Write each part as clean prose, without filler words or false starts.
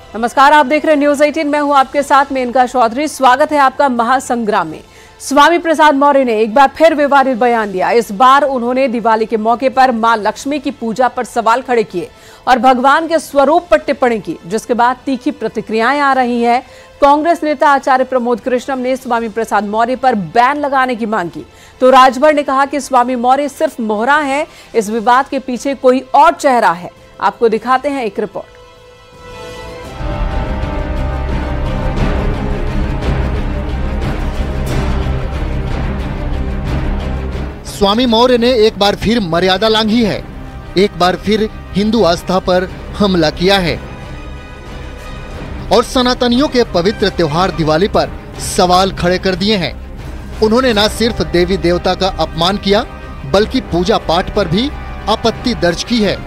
नमस्कार, आप देख रहे हैं न्यूज 18। मैं हूं आपके साथ मेनका चौधरी। स्वागत है आपका महासंग्राम में। स्वामी प्रसाद मौर्य ने एक बार फिर विवादित बयान दिया। इस बार उन्होंने दिवाली के मौके पर मां लक्ष्मी की पूजा पर सवाल खड़े किए और भगवान के स्वरूप पर टिप्पणी की, जिसके बाद तीखी प्रतिक्रियाएं आ रही हैं। कांग्रेस नेता आचार्य प्रमोद कृष्णम ने स्वामी प्रसाद मौर्य पर बैन लगाने की मांग की, तो राजभर ने कहा कि स्वामी मौर्य सिर्फ मोहरा है, इस विवाद के पीछे कोई और चेहरा है। आपको दिखाते हैं एक रिपोर्ट। स्वामी मौर्य ने एक बार फिर मर्यादा लांघी है, एक बार फिर हिंदू आस्था पर हमला किया है और सनातनियों के पवित्र त्योहार दिवाली पर सवाल खड़े कर दिए हैं। उन्होंने न सिर्फ देवी देवता का अपमान किया, बल्कि पूजा पाठ पर भी आपत्ति दर्ज की है।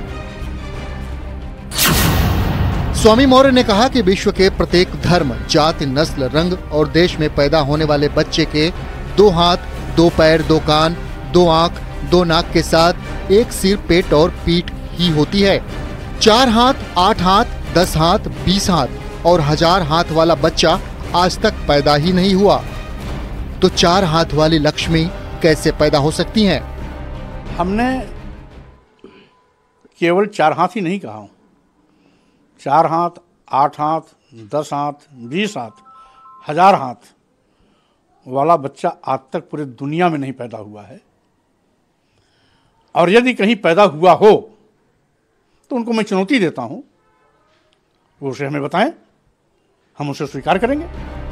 स्वामी मौर्य ने कहा कि विश्व के प्रत्येक धर्म, जाति, नस्ल, रंग और देश में पैदा होने वाले बच्चे के 2 हाथ, 2 पैर, 2 कान, 2 आंख, 2 नाक के साथ एक सिर, पेट और पीठ ही होती है। 4 हाथ, 8 हाथ, 10 हाथ, 20 हाथ और 1000 हाथ वाला बच्चा आज तक पैदा ही नहीं हुआ, तो 4 हाथ वाली लक्ष्मी कैसे पैदा हो सकती हैं? हमने केवल 4 हाथ ही नहीं कहा हूं, 4 हाथ, 8 हाथ, 10 हाथ, 20 हाथ, 1000 हाथ वाला बच्चा आज तक पूरी दुनिया में नहीं पैदा हुआ है। और यदि कहीं पैदा हुआ हो तो उनको मैं चुनौती देता हूं, वो उसे हमें बताएं, हम उसे स्वीकार करेंगे।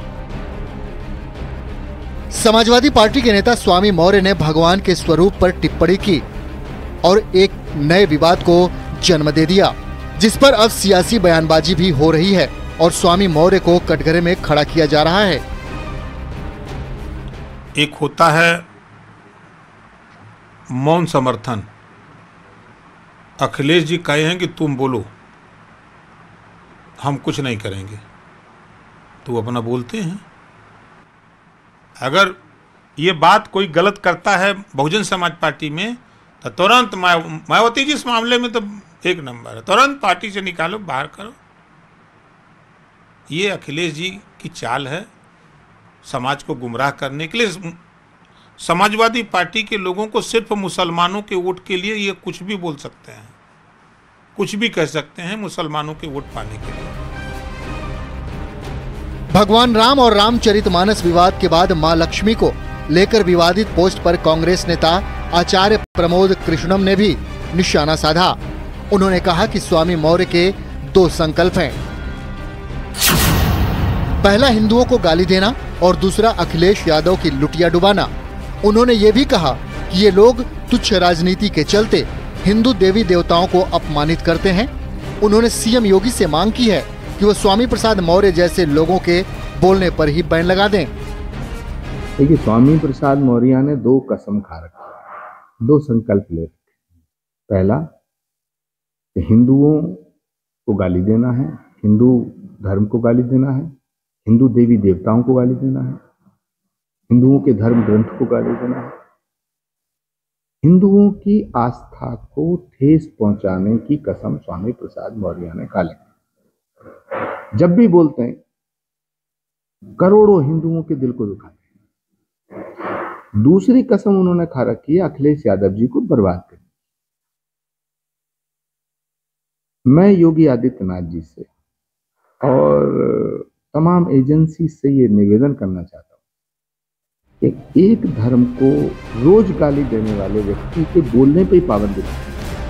समाजवादी पार्टी के नेता स्वामी मौर्य ने भगवान के स्वरूप पर टिप्पणी की और एक नए विवाद को जन्म दे दिया, जिस पर अब सियासी बयानबाजी भी हो रही है और स्वामी मौर्य को कटघरे में खड़ा किया जा रहा है। एक होता है मौन समर्थन। अखिलेश जी कहे हैं कि तुम बोलो, हम कुछ नहीं करेंगे, तो वो अपना बोलते हैं। अगर ये बात कोई गलत करता है बहुजन समाज पार्टी में, तो तुरंत मायावती जी इस मामले में तो एक नंबर है, तुरंत पार्टी से निकालो, बाहर करो। ये अखिलेश जी की चाल है समाज को गुमराह करने के लिए। समाजवादी पार्टी के लोगों को सिर्फ मुसलमानों के वोट के लिए ये कुछ भी बोल सकते हैं, कुछ भी कह सकते हैं मुसलमानों के वोट पाने के लिए। भगवान राम और रामचरितमानस विवाद के बाद मां लक्ष्मी को लेकर विवादित पोस्ट पर कांग्रेस नेता आचार्य प्रमोद कृष्णम ने भी निशाना साधा। उन्होंने कहा कि स्वामी मौर्य के 2 संकल्प हैं, पहला हिंदुओं को गाली देना और दूसरा अखिलेश यादव की लुटिया डुबाना। उन्होंने ये भी कहा कि ये लोग तुच्छ राजनीति के चलते हिंदू देवी देवताओं को अपमानित करते हैं। उन्होंने सीएम योगी से मांग की है कि वो स्वामी प्रसाद मौर्य जैसे लोगों के बोलने पर ही बैन लगा दें। देखिए, स्वामी प्रसाद मौर्य ने 2 कसम खा रखी, 2 संकल्प ले रखे। पहला, हिंदुओं को गाली देना है, हिंदू धर्म को गाली देना है, हिंदू देवी देवताओं को गाली देना है, हिंदुओं के धर्म ग्रंथ को गाली देना है, हिंदुओं की आस्था को ठेस पहुंचाने की कसम स्वामी प्रसाद मौर्य ने खा ली। जब भी बोलते हैं करोड़ों हिंदुओं के दिल को दुखाते हैं। दूसरी कसम उन्होंने खा रखी है अखिलेश यादव जी को बर्बाद करने। मैं योगी आदित्यनाथ जी से और तमाम एजेंसी से ये निवेदन करना चाहता हूं कि एक धर्म को रोज गाली देने वाले व्यक्ति के बोलने पर ही पाबंदी है।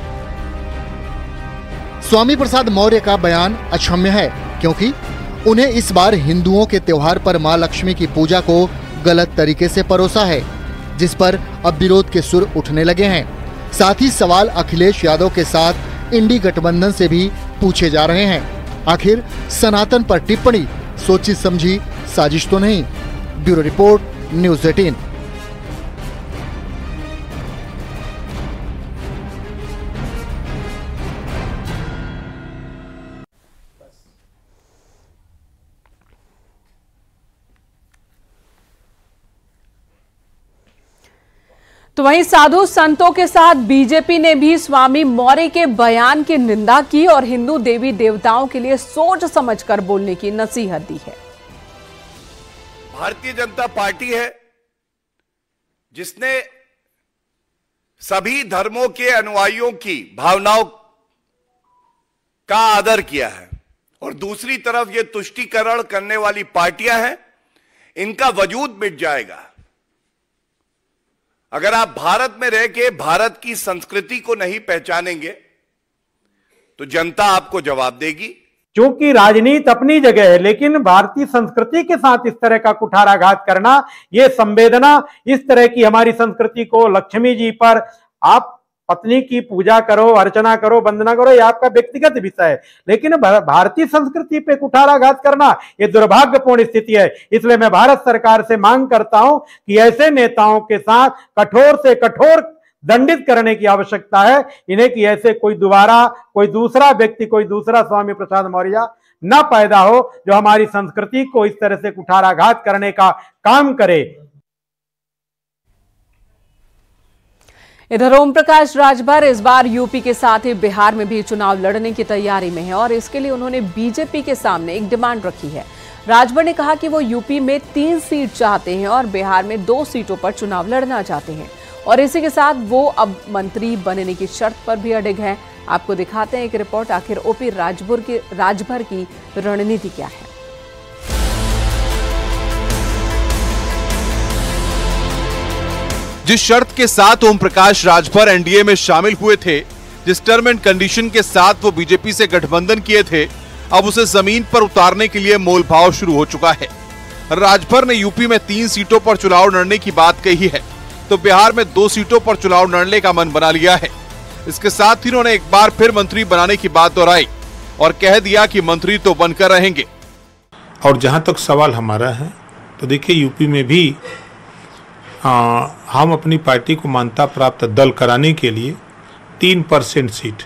स्वामी प्रसाद मौर्य का बयान अक्षम्य है, क्योंकि उन्हें इस बार हिंदुओं के त्योहार पर मां लक्ष्मी की पूजा को गलत तरीके से परोसा है, जिस पर अब विरोध के सुर उठने लगे हैं। साथ ही सवाल अखिलेश यादव के साथ इंडी गठबंधन से भी पूछे जा रहे हैं। आखिर सनातन पर टिप्पणी सोची समझी साजिश तो नहीं? Bureau report, news 18। तो वहीं साधु संतों के साथ बीजेपी ने भी स्वामी मौर्य के बयान की निंदा की और हिंदू देवी देवताओं के लिए सोच समझकर बोलने की नसीहत दी है। भारतीय जनता पार्टी है जिसने सभी धर्मों के अनुयायियों की भावनाओं का आदर किया है और दूसरी तरफ ये तुष्टीकरण करने वाली पार्टियां हैं, इनका वजूद मिट जाएगा। अगर आप भारत में रह के भारत की संस्कृति को नहीं पहचानेंगे तो जनता आपको जवाब देगी। क्योंकि राजनीति अपनी जगह है, लेकिन भारतीय संस्कृति के साथ इस तरह का कुठाराघात करना, ये संवेदना, इस तरह की हमारी संस्कृति को, लक्ष्मी जी पर आप पत्नी की पूजा करो, अर्चना करो, वंदना करो, ये आपका व्यक्तिगत विषय है, लेकिन भारतीय संस्कृति पे कुठाराघात करना ये दुर्भाग्यपूर्ण स्थिति है। इसलिए मैं भारत सरकार से मांग करता हूं कि ऐसे नेताओं के साथ कठोर से कठोर दंडित करने की आवश्यकता है इन्हें, कि ऐसे कोई दूसरा व्यक्ति, कोई दूसरा स्वामी प्रसाद मौर्य न पैदा हो जो हमारी संस्कृति को इस तरह से कुठाराघात करने का काम करे। इधर ओम प्रकाश राजभर इस बार यूपी के साथ ही बिहार में भी चुनाव लड़ने की तैयारी में है और इसके लिए उन्होंने बीजेपी के सामने एक डिमांड रखी है। राजभर ने कहा कि वो यूपी में 3 सीट चाहते हैं और बिहार में 2 सीटों पर चुनाव लड़ना चाहते हैं और इसी के साथ वो अब मंत्री बनने की शर्त पर भी अडिग है। आपको दिखाते हैं एक रिपोर्ट, आखिर ओपी राजभर की रणनीति क्या है। जिस शर्त के साथ ओम प्रकाश राजभर एनडीए में शामिल हुए थे, जिस टर्म एंड कंडीशन के साथ वो बीजेपी से गठबंधन किए थे, अब उसे जमीन पर उतारने के लिए मोलभाव शुरू हो चुका है। राजभर ने यूपी में 3 सीटों पर चुनाव लड़ने की बात कही है तो बिहार में 2 सीटों पर चुनाव लड़ने का मन बना लिया है। इसके साथ ही उन्होंने एक बार फिर मंत्री बनाने की बात दोहराई और कह दिया कि मंत्री तो बनकर रहेंगे। और जहां तक सवाल हमारा है तो देखिए, यूपी में भी हम अपनी पार्टी को मान्यता प्राप्त दल कराने के लिए 3% सीट,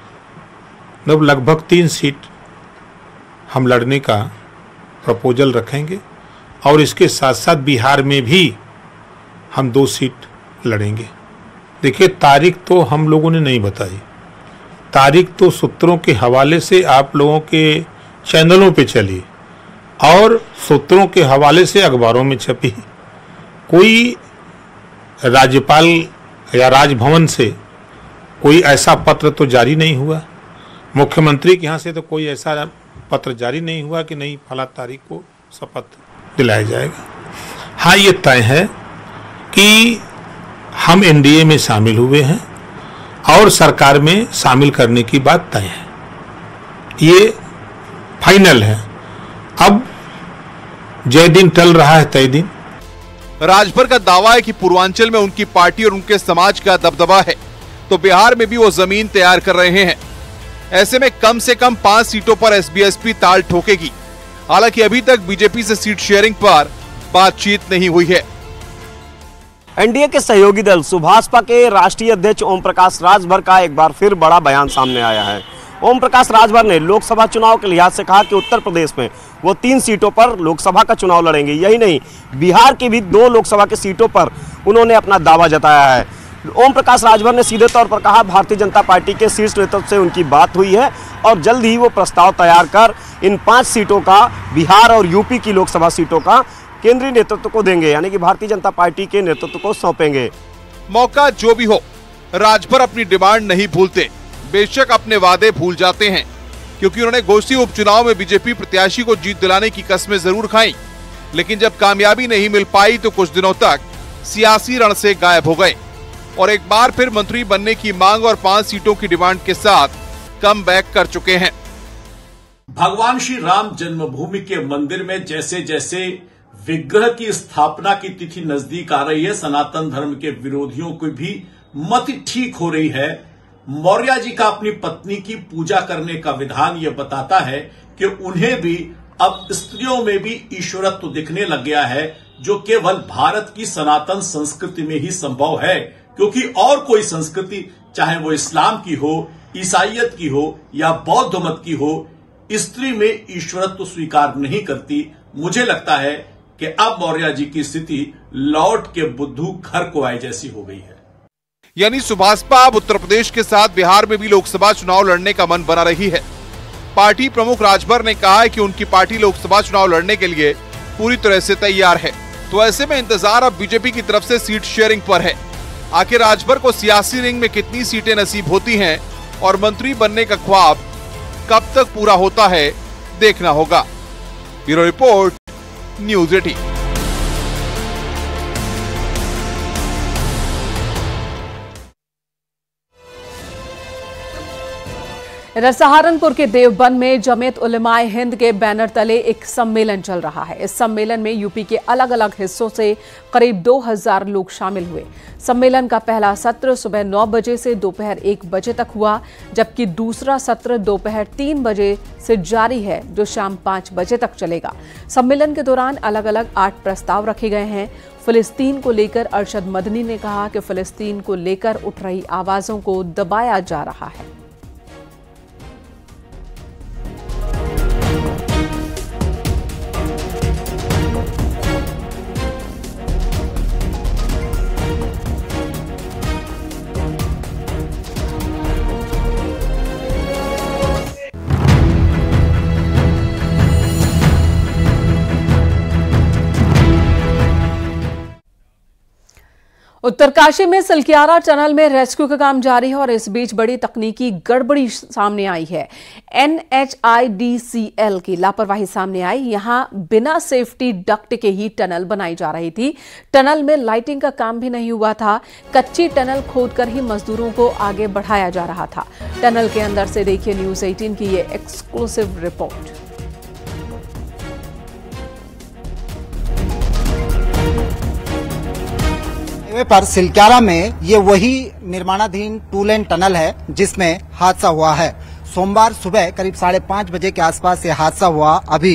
मतलब लगभग 3 सीट हम लड़ने का प्रपोजल रखेंगे और इसके साथ साथ बिहार में भी हम 2 सीट लड़ेंगे। देखिए, तारीख तो हम लोगों ने नहीं बताई, तारीख तो सूत्रों के हवाले से आप लोगों के चैनलों पे चली और सूत्रों के हवाले से अखबारों में छपी। कोई राज्यपाल या राजभवन से कोई ऐसा पत्र तो जारी नहीं हुआ, मुख्यमंत्री के यहाँ से तो कोई ऐसा पत्र जारी नहीं हुआ कि नहीं फला तारीख को शपथ दिलाया जाएगा। हाँ, ये तय है कि हम एनडीए में शामिल हुए हैं और सरकार में शामिल करने की बात तय है, ये फाइनल है। अब जय दिन टल रहा है तय दिन। राजभर का दावा है कि पूर्वांचल में उनकी पार्टी और उनके समाज का दबदबा है तो बिहार में भी वो जमीन तैयार कर रहे हैं। ऐसे में कम से कम 5 सीटों पर एसबीएसपी ताल ठोकेगी। हालांकि अभी तक बीजेपी से सीट शेयरिंग पर बातचीत नहीं हुई है। एनडीए के सहयोगी दल सुभाषपा के राष्ट्रीय अध्यक्ष ओम प्रकाश राजभर का एक बार फिर बड़ा बयान सामने आया है। ओम प्रकाश राजभर ने लोकसभा चुनाव के लिहाज से कहा कि उत्तर प्रदेश में वो 3 सीटों पर लोकसभा का चुनाव लड़ेंगे। यही नहीं, बिहार की भी 2 लोकसभा के सीटों पर उन्होंने अपना दावा जताया है। ओम प्रकाश राजभर ने सीधे तौर पर कहा भारतीय जनता पार्टी के शीर्ष नेतृत्व से उनकी बात हुई है और जल्द ही वो प्रस्ताव तैयार कर इन 5 सीटों का, बिहार और यूपी की लोकसभा सीटों का केंद्रीय नेतृत्व को देंगे, यानी कि भारतीय जनता पार्टी के नेतृत्व को सौंपेंगे। मौका जो भी हो, राजभर अपनी डिमांड नहीं भूलते, बेशक अपने वादे भूल जाते हैं, क्योंकि उन्होंने घोसी उपचुनाव में बीजेपी प्रत्याशी को जीत दिलाने की कस्में जरूर खाई, लेकिन जब कामयाबी नहीं मिल पाई तो कुछ दिनों तक सियासी रण से गायब हो गए और एक बार फिर मंत्री बनने की मांग और 5 सीटों की डिमांड के साथ कम बैक कर चुके हैं। भगवान श्री राम जन्मभूमि के मंदिर में जैसे जैसे विग्रह की स्थापना की तिथि नजदीक आ रही है, सनातन धर्म के विरोधियों को भी मति ठीक हो रही है। मौर्य जी का अपनी पत्नी की पूजा करने का विधान यह बताता है कि उन्हें भी अब स्त्रियों में भी ईश्वरत्व दिखने लग गया है, जो केवल भारत की सनातन संस्कृति में ही संभव है, क्योंकि और कोई संस्कृति, चाहे वो इस्लाम की हो, ईसाइयत की हो या बौद्ध मत की हो, स्त्री में ईश्वरत्व स्वीकार नहीं करती। मुझे लगता है कि अब मौर्य जी की स्थिति लौट के बुद्धू घर को आए जैसी हो गई है। यानी सुभाषपा अब उत्तर प्रदेश के साथ बिहार में भी लोकसभा चुनाव लड़ने का मन बना रही है। पार्टी प्रमुख राजभर ने कहा है कि उनकी पार्टी लोकसभा चुनाव लड़ने के लिए पूरी तरह से तैयार है। तो ऐसे में इंतजार अब बीजेपी की तरफ से सीट शेयरिंग पर है। आखिर राजभर को सियासी रिंग में कितनी सीटें नसीब होती हैं और मंत्री बनने का ख्वाब कब तक पूरा होता है, देखना होगा। Bureau report, news 18। इधर सहारनपुर के देवबंद में जमीयत उलेमाए हिंद के बैनर तले एक सम्मेलन चल रहा है। इस सम्मेलन में यूपी के अलग अलग हिस्सों से करीब 2000 लोग शामिल हुए। सम्मेलन का पहला सत्र सुबह 9 बजे से दोपहर 1 बजे तक हुआ, जबकि दूसरा सत्र दोपहर 3 बजे से जारी है, जो शाम 5 बजे तक चलेगा। सम्मेलन के दौरान अलग अलग 8 प्रस्ताव रखे गए हैं। फिलिस्तीन को लेकर अरशद मदनी ने कहा कि फिलिस्तीन को लेकर उठ रही आवाजों को दबाया जा रहा है। उत्तरकाशी में सिलक्यारा टनल में रेस्क्यू का काम जारी है और इस बीच बड़ी तकनीकी गड़बड़ी सामने आई है। NHIDCL की लापरवाही सामने आई। यहां बिना सेफ्टी डक्ट के ही टनल बनाई जा रही थी। टनल में लाइटिंग का काम भी नहीं हुआ था। कच्ची टनल खोदकर ही मजदूरों को आगे बढ़ाया जा रहा था। टनल के अंदर से देखिए न्यूज़ 18 की ये एक्सक्लूसिव रिपोर्ट। पर सिलक्यारा में ये वही निर्माणाधीन 2 लेन टनल है जिसमें हादसा हुआ है। सोमवार सुबह करीब 5:30 बजे के आसपास ये हादसा हुआ। अभी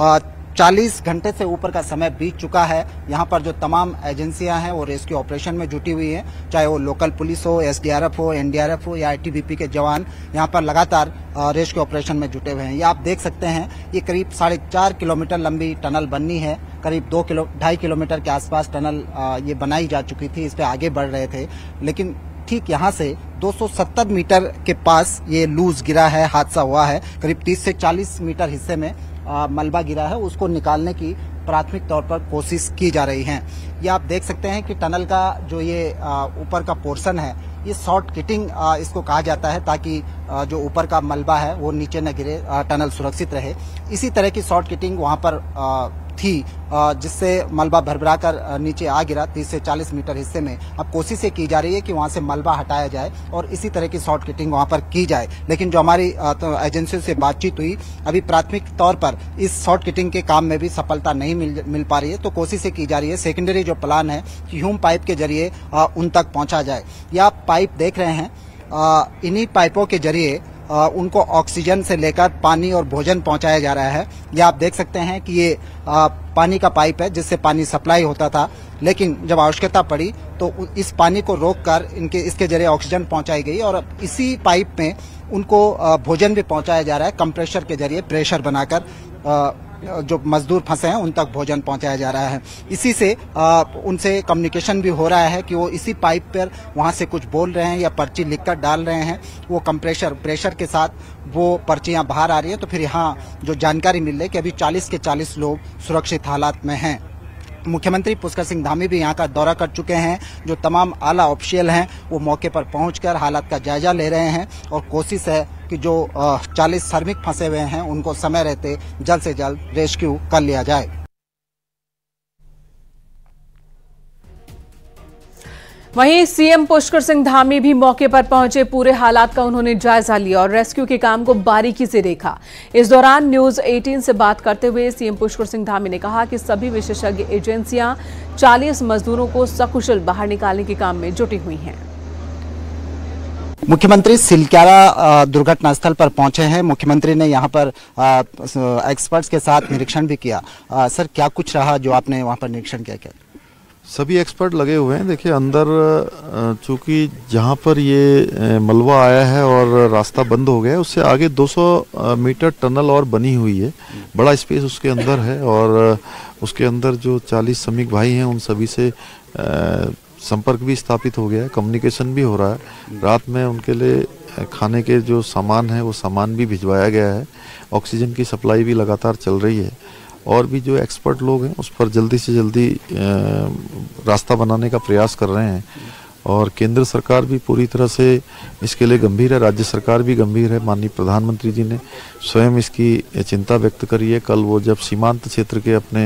40 घंटे से ऊपर का समय बीत चुका है। यहाँ पर जो तमाम एजेंसियां हैं वो रेस्क्यू ऑपरेशन में जुटी हुई हैं, चाहे वो लोकल पुलिस हो, SDRF हो, NDRF हो या ITBP के जवान यहाँ पर लगातार रेस्क्यू ऑपरेशन में जुटे हुए हैं। ये आप देख सकते हैं, ये करीब 4.5 किलोमीटर लंबी टनल बननी है। करीब 2.5 किलोमीटर के आसपास टनल ये बनाई जा चुकी थी। इस पे आगे बढ़ रहे थे, लेकिन ठीक यहाँ से 270 मीटर के पास ये लूज गिरा है, हादसा हुआ है। करीब 30 से 40 मीटर हिस्से में मलबा गिरा है, उसको निकालने की प्राथमिक तौर पर कोशिश की जा रही है। ये आप देख सकते हैं कि टनल का जो ये ऊपर का पोर्शन है, ये शॉर्ट किटिंग इसको कहा जाता है, ताकि जो ऊपर का मलबा है वो नीचे न गिरे, टनल सुरक्षित रहे। इसी तरह की शॉर्ट किटिंग वहाँ पर थी, जिससे मलबा भरभरा कर नीचे आ गिरा 30 से 40 मीटर हिस्से में। अब कोशिश ये की जा रही है कि वहाँ से मलबा हटाया जाए और इसी तरह की शॉर्ट किटिंग वहाँ पर की जाए। लेकिन जो हमारी एजेंसियों से बातचीत हुई, अभी प्राथमिक तौर पर इस शॉर्ट किटिंग के काम में भी सफलता नहीं मिल पा रही है, तो कोशिश ये की जा रही है सेकेंडरी जो प्लान है कि ह्यूम पाइप के जरिए उन तक पहुँचा जाए। या आप पाइप देख रहे हैं, इन्हीं पाइपों के जरिए उनको ऑक्सीजन से लेकर पानी और भोजन पहुंचाया जा रहा है। ये आप देख सकते हैं कि ये पानी का पाइप है जिससे पानी सप्लाई होता था, लेकिन जब आवश्यकता पड़ी तो इस पानी को रोककर इसके जरिए ऑक्सीजन पहुंचाई गई और इसी पाइप में उनको भोजन भी पहुंचाया जा रहा है। कंप्रेशर के जरिए प्रेशर बनाकर जो मजदूर फंसे हैं उन तक भोजन पहुंचाया जा रहा है। इसी से उनसे कम्युनिकेशन भी हो रहा है कि वो इसी पाइप पर वहां से कुछ बोल रहे हैं या पर्ची लिखकर डाल रहे हैं। वो प्रेशर के साथ वो पर्चियां बाहर आ रही है। तो फिर यहाँ जो जानकारी मिल रही है कि अभी 40 के 40 लोग सुरक्षित हालात में हैं। मुख्यमंत्री पुष्कर सिंह धामी भी यहाँ का दौरा कर चुके हैं। जो तमाम आला ऑफिशियल हैं वो मौके पर पहुंचकर हालात का जायजा ले रहे हैं और कोशिश है कि जो 40 श्रमिक फंसे हुए हैं उनको समय रहते जल्द से जल्द रेस्क्यू कर लिया जाए। वहीं सीएम पुष्कर सिंह धामी भी मौके पर पहुंचे। पूरे हालात का उन्होंने जायजा लिया और रेस्क्यू के काम को बारीकी से देखा। इस दौरान न्यूज़ 18 से बात करते हुए सीएम पुष्कर सिंह धामी ने कहा कि सभी विशेषज्ञ एजेंसियां 40 मजदूरों को सकुशल बाहर निकालने के काम में जुटी हुई हैं। मुख्यमंत्री सिलक्यारा दुर्घटना स्थल पर पहुंचे हैं। मुख्यमंत्री ने यहां पर एक्सपर्ट्स के साथ निरीक्षण भी किया। सर, क्या कुछ रहा जो आपने वहां पर निरीक्षण किया? क्या सभी एक्सपर्ट लगे हुए हैं। देखिए अंदर चूंकि जहां पर ये मलबा आया है और रास्ता बंद हो गया है, उससे आगे 200 मीटर टनल और बनी हुई है। बड़ा स्पेस उसके अंदर है और उसके अंदर जो 40 श्रमिक भाई हैं उन सभी से संपर्क भी स्थापित हो गया है, कम्युनिकेशन भी हो रहा है। रात में उनके लिए खाने के जो सामान है वो सामान भी भिजवाया गया है। ऑक्सीजन की सप्लाई भी लगातार चल रही है और भी जो एक्सपर्ट लोग हैं उस पर जल्दी से जल्दी रास्ता बनाने का प्रयास कर रहे हैं। और केंद्र सरकार भी पूरी तरह से इसके लिए गंभीर है, राज्य सरकार भी गंभीर है। माननीय प्रधानमंत्री जी ने स्वयं इसकी चिंता व्यक्त करी है। कल वो जब सीमांत क्षेत्र के अपने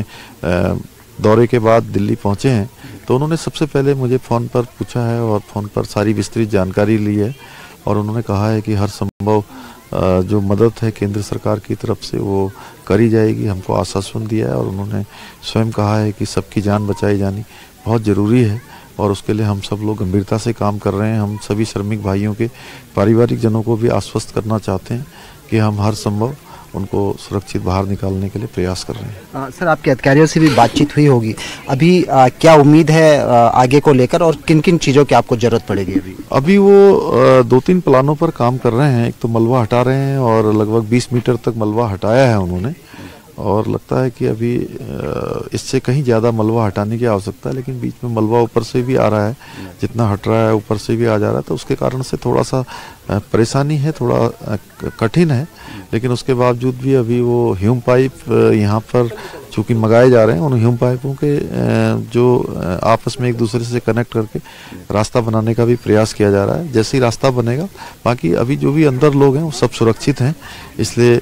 दौरे के बाद दिल्ली पहुंचे हैं तो उन्होंने सबसे पहले मुझे फ़ोन पर पूछा है और फ़ोन पर सारी विस्तृत जानकारी ली है और उन्होंने कहा है कि हर संभव जो मदद है केंद्र सरकार की तरफ से वो करी जाएगी। हमको आश्वासन दिया है और उन्होंने स्वयं कहा है कि सबकी जान बचाई जानी बहुत ज़रूरी है और उसके लिए हम सब लोग गंभीरता से काम कर रहे हैं। हम सभी श्रमिक भाइयों के पारिवारिक जनों को भी आश्वस्त करना चाहते हैं कि हम हर संभव उनको सुरक्षित बाहर निकालने के लिए प्रयास कर रहे हैं। सर, आपके अधिकारियों से भी बातचीत हुई होगी, अभी क्या उम्मीद है आगे को लेकर और किन किन चीज़ों की आपको जरूरत पड़ेगी? अभी वो 2-3 प्लानों पर काम कर रहे हैं। एक तो मलबा हटा रहे हैं और लगभग 20 मीटर तक मलबा हटाया है उन्होंने और लगता है कि अभी इससे कहीं ज़्यादा मलबा हटाने की आवश्यकता है, लेकिन बीच में मलबा ऊपर से भी आ रहा है, जितना हट रहा है ऊपर से भी आ जा रहा है, तो उसके कारण से थोड़ा सा परेशानी है, थोड़ा कठिन है। लेकिन उसके बावजूद भी अभी वो ह्यूम पाइप यहाँ पर चूँकि मंगाए जा रहे हैं, उन ह्यूम पाइपों के जो आपस में एक दूसरे से कनेक्ट करके रास्ता बनाने का भी प्रयास किया जा रहा है। जैसे ही रास्ता बनेगा, बाकी अभी जो भी अंदर लोग हैं वो सब सुरक्षित हैं, इसलिए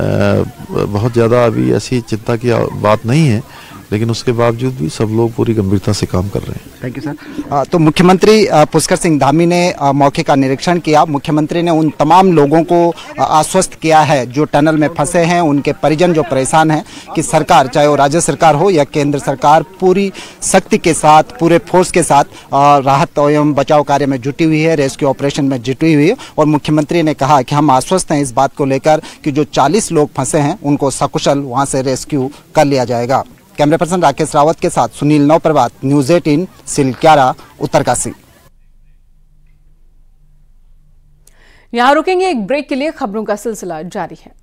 बहुत ज़्यादा अभी ऐसी चिंता की बात नहीं है, लेकिन उसके बावजूद भी सब लोग पूरी गंभीरता से काम कर रहे हैं। Thank you sir. तो मुख्यमंत्री पुष्कर सिंह धामी ने मौके का निरीक्षण किया। मुख्यमंत्री ने उन तमाम लोगों को आश्वस्त किया है जो टनल में फंसे हैं, उनके परिजन जो परेशान हैं, कि सरकार, चाहे वो राज्य सरकार हो या केंद्र सरकार, पूरी शक्ति के साथ, पूरे फोर्स के साथ राहत एवं बचाव कार्य में जुटी हुई है, रेस्क्यू ऑपरेशन में जुटी हुई है। और मुख्यमंत्री ने कहा कि हम आश्वस्त हैं इस बात को लेकर कि जो 40 लोग फंसे हैं उनको सकुशल वहाँ से रेस्क्यू कर लिया जाएगा। कैमरा पर्सन राकेश रावत के साथ सुनील नवप्रभात, न्यूज़ 18, सिलक्यारा, उत्तरकाशी। यहाँ रुकेंगे एक ब्रेक के लिए, खबरों का सिलसिला जारी है।